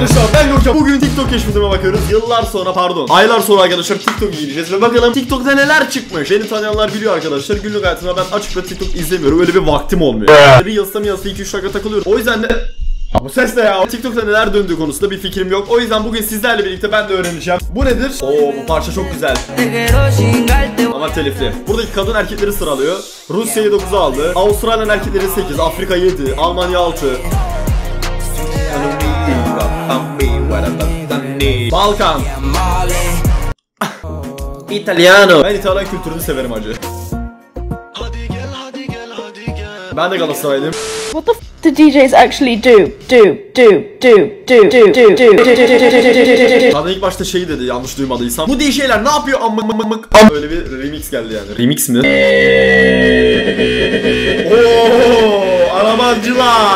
arkadaşlar, ben Görkem. Bugün TikTok keşfetime bakıyoruz. Yıllar sonra, pardon, aylar sonra arkadaşlar TikTok gireceğiz ve bakalım TikTok'ta neler çıkmış. Beni tanıyanlar biliyor arkadaşlar. Günlük hayatımda ben açık ve TikTok izlemiyorum. Öyle bir vaktim olmuyor. Bir yazsa 2-3 dakika takılıyorum. O yüzden de bu ses ne ya? TikTok'ta neler döndüğü konusunda bir fikrim yok. O yüzden bugün sizlerle birlikte ben de öğreneceğim. Bu nedir? Oo, bu parça çok güzel. Ama telifli. Buradaki kadın erkekleri sıralıyor. Rusya'yı 9'a aldı. Avustralya'nın erkekleri 8, Afrika 7, Almanya 6. Balkan. İtalyano. Ben İtalyan kültürünü severim hacı. Ben de Galatasaraylıyım. What the f do DJs actually do? Kadın ilk başta şey dedi, yanlış duymadıysam. Bu DJ'ler ne yapıyor? Öyle bir remix geldi yani. Remix mi? Ooo, arabacılar.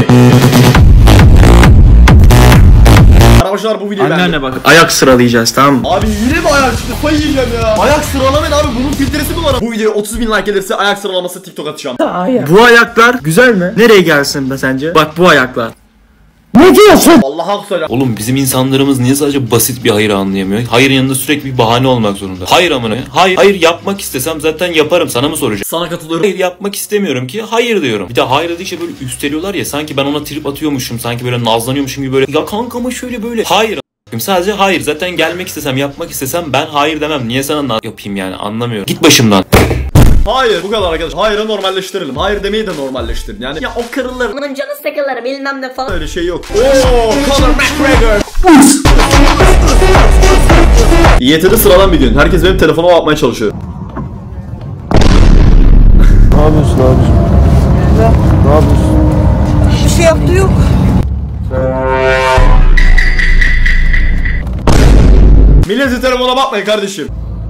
Arabacılar bu videoyu beğendi. Anne bak, ayak sıralayacağız, tamam mı? Abi yine mi ayak çıktı? Payı yiyeceğim ya. Ayak sıralamayın abi, bunun filtresi mi var? Bu videoya 30.000 like gelirse ayak sıralaması TikTok atacağım. Bu ayaklar güzel mi? Nereye gelsin be sence? Bak bu ayaklar. Ne diyorsun? Vallahi güzel. Oğlum bizim insanlarımız niye sadece basit bir hayır anlayamıyor? Hayırın yanında sürekli bir bahane olmak zorunda. Hayır amına. Hayır yapmak istesem zaten yaparım. Sana mı soracağım? Sana katılıyorum. Hayır yapmak istemiyorum ki hayır diyorum. Bir de hayır dedikçe böyle üsteliyorlar ya, sanki ben ona trip atıyormuşum, sanki böyle nazlanıyormuşum gibi, böyle ya kankama şöyle böyle. Hayır. Sadece hayır. Zaten gelmek istesem, yapmak istesem ben hayır demem. Niye sana yapayım yani, anlamıyorum. Git başımdan. Hayır, bu kadar arkadaşlar. Hayır'ı normalleştirelim. Hayır demeyi de normalleştirin. Yani ya o kırılır. Bunun canı sıkılır bilmem ne falan. Öyle şey yok. Ooo, Conor McGregor. İET'de sıradan bir gün. Herkes benim telefonuma bakmaya çalışıyor. Ne yapıyorsun abicim? Ne yapıyorsun? Bir şey yaptığı yok. Milletin telefona bakmayın kardeşim.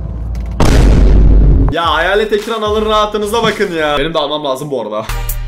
Ya hayalet ekran alır rahatınıza bakın ya. Benim de almam lazım bu arada.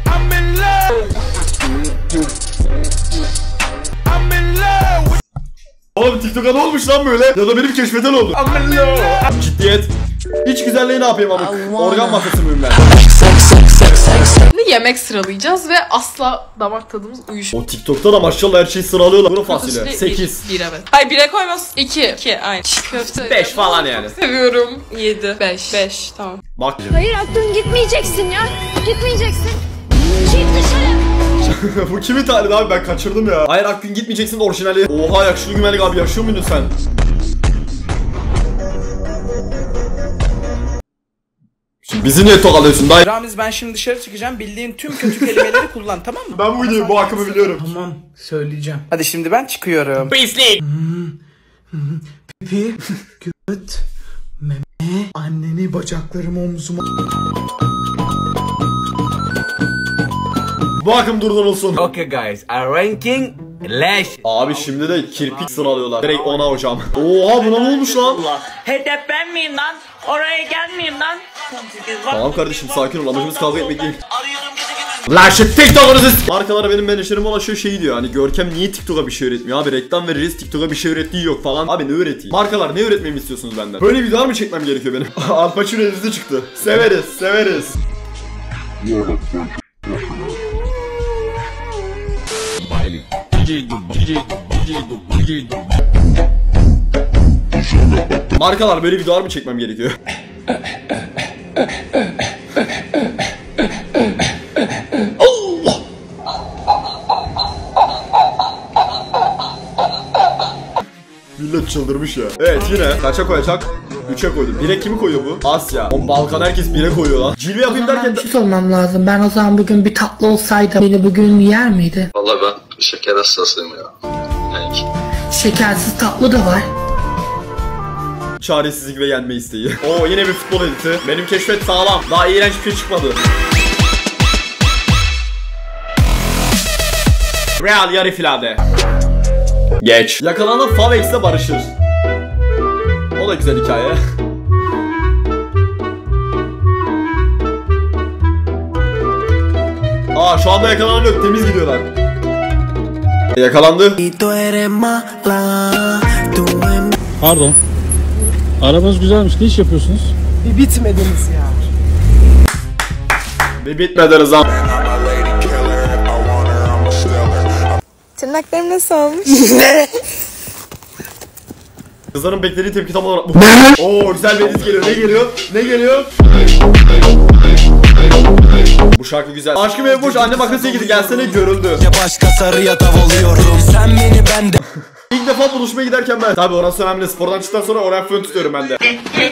Oğlum TikTok'a ne olmuş lan böyle? Ya da benim keşfeten oldu. Ciddiyet. İç güzelliği ne yapayım amık? Organ mafyası mıyım ben? Yemek sıralayacağız ve asla damak tadımız uyuşmuyor. O TikTok'ta da maşallah her şeyi sıralıyorlar. Bunun fasulye. 8. 1 evet. Hayır 1'e koymaz. 2 aynı. Köfte. 5 falan yani. Seviyorum. 7. 5 tamam. Bak. Hayır Akgün gitmeyeceksin ya. Gitmeyeceksin. Çık dışarı. Bu kimin tarihi abi, ben kaçırdım ya. Hayır Akgün gitmeyeceksin orijinali. Oha yakışıklı güvenlik abi, yaşıyor muydun sen? Şimdi bizi niye tokalıyorsun dayı? Ramiz, ben şimdi dışarı çıkacağım. Bildiğin tüm kötü kelimeleri kullan, tamam mı? Ben bu videoyu, bu hakkımı biliyorum. Tamam, söyleyeceğim. Hadi şimdi ben çıkıyorum. Pislik. Pipi, göt, meme, anneni, bacaklarımı, omzuma. Bu akım durdurulsun. Okay guys, ranking lash. Abi şimdi de kirpik sıralıyorlar. Direkt ona hocam. Oha, buna ne olmuş lan? Hedef ben miyim lan? Oraya gelmeyeyim lan. Tamam kardeşim, sakin ol, amacımız kavga etmek değil. Lan şu TikTok'unuzu markalara benim menajerim ulaşıyor, şey diyor hani, Görkem niye TikTok'a bir şey üretmiyor abi, reklam veririz, TikTok'a bir şey ürettiği yok falan. Abi ne üreteyim? Markalar ne üretmemi istiyorsunuz benden? Böyle videolar mı çekmem gerekiyor benim? Al Pacino elinize çıktı. Severiz. Markalar böyle videolar mı çekmem gerekiyor? Millet çıldırmış ya. Evet, yine kaça koyacak? 3'e koydum. 1'e kimi koyuyor bu? Asya. O Balkan herkes 1'e koyuyor lan. Cilve yapayım derken... Bir şey sormam lazım. Ben o zaman bugün bir tatlı olsaydım beni bugün yer miydi? Vallahi ben şeker hastasıyım ya. Yani... Şekersiz tatlı da var. Çaresizlik ve yenme isteği. Oo, yine bir futbol editi. Benim keşfet sağlam. Daha iğrenç bir şey çıkmadı. Real yarı filade. Geç. Yakalanan Favex'le barışır. O da güzel hikaye. Aa, şu anda yakalanan yok. Temiz gidiyorlar. Yakalandı. Pardon. Arabanız güzelmiş. Ne iş yapıyorsunuz? Bir bitmediniz ya. Bir bitmediniz ama. Tırnaklarım nasıl olmuş? Kızların beklediği tepki tam olarak bu. Oo güzel bir edit geliyor. Ne geliyor? Ne geliyor? Bu şarkı güzel. Aşkım ev boş, annem akıl sevgili gelsene görüldü. Başka sarıya tav oluyorum. Sen beni bende. İlk defa buluşmaya giderken ben. Tabi orası önemli. Spordan çıktıktan sonra oraya fön tutuyorum ben de.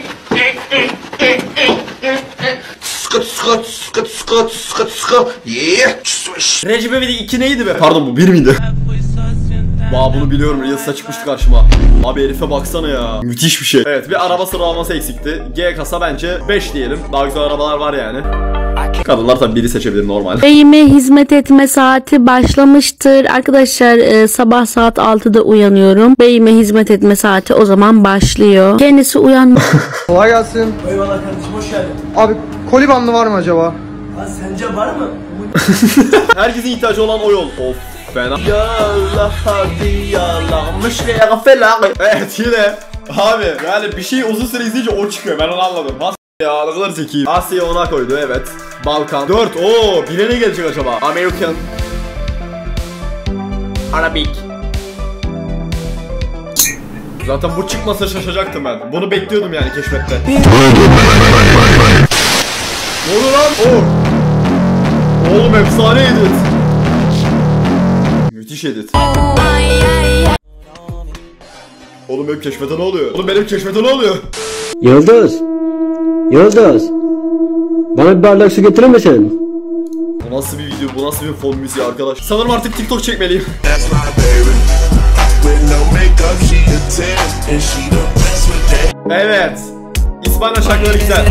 Recep İvedik 2 neydi be? Pardon bu 1 miydi? Vaa bunu biliyorum. Reels'a çıkmıştı karşıma. Abi herife baksana ya. Müthiş bir şey. Evet bir araba sıralaması eksikti. G kasa bence 5 diyelim. Daha güzel arabalar var yani. Kadınlar tabii biri seçebilir normal. Beyime hizmet etme saati başlamıştır. Arkadaşlar sabah saat 6'da uyanıyorum. Beyime hizmet etme saati o zaman başlıyor. Kendisi uyan. Kolay gelsin. Eyvallah kardeşim, hoş geldin. Abi koli bandı var mı acaba? Ha, sence var mı? Herkesin ihtiyacı olan o yol. Of fena. Yallah hadi yalanmış ya. Evet yine. Abi yani bir şeyi uzun süre izleyince o çıkıyor. Ben onu anladım. Ya ne kadar zekiyim. Asya ona koydu evet. Balkan 4. Oo bire ne gelecek acaba? American Arabic. Zaten bu çıkmasa şaşacaktım ben. Bunu bekliyordum yani keşfette. Ne oldu lan? Oo. Oğlum efsane edit. Müthiş edit. Oğlum benim keşfete ne oluyor? Oğlum benim keşfete ne oluyor? Yıldız. Yıldız. Bana bir bardak su getirir misin? Bu nasıl bir video, bu nasıl bir fon müziği arkadaş? Sanırım artık TikTok çekmeliyim. Evet. İspanya şarkıları güzel.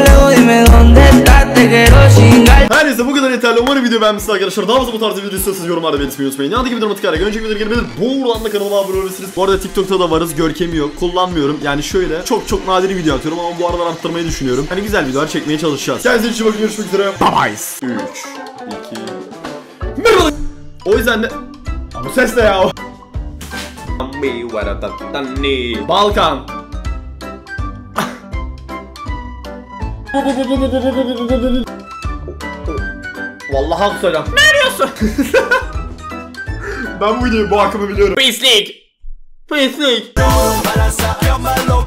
Her neyse bu kadar yeterli. Umarım video beğenmişsiniz arkadaşlar. Daha fazla bu tarz video istiyorsanız yorumlarda belirtmeyi unutmayın. Yanındaki bir dramatik ara. Önceki videoları gelmedir. Buradan da kanalıma abone olabilirsiniz. Bu arada TikTok'ta da varız. Görkemi yok. Kullanmıyorum. Yani şöyle çok nadir video atıyorum ama bu aralar arttırmayı düşünüyorum. Hani güzel videolar çekmeye çalışacağız. Kendinize iyi bakın. Görüşmek üzere. Bye bye. 3 2 Merhaba. O yüzden de bu ses ne ya? Balkan. Vallahi kusacağım. Ne arıyorsun? Ben bu videoyu bu hakkımı biliyorum. Pislik. Pislik.